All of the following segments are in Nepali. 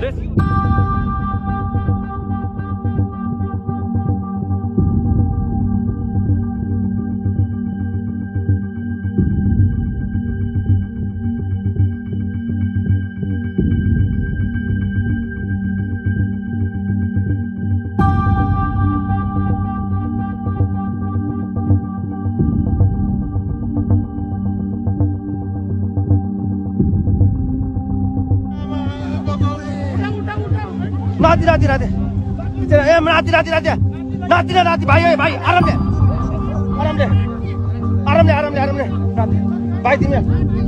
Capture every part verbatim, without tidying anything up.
नाति नाति नाति ए नाति नाति नाति नाति ना नाति भाइ है भाइ आरामले आरामले आरामले आरामले आरामले नाति भाइ तिमी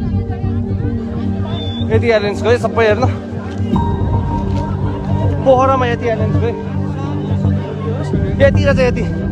यति एयरलाइन्सको है सबै हेर्न पोखरामा यति एयरलाइन्सको है यति र चाहिँ यति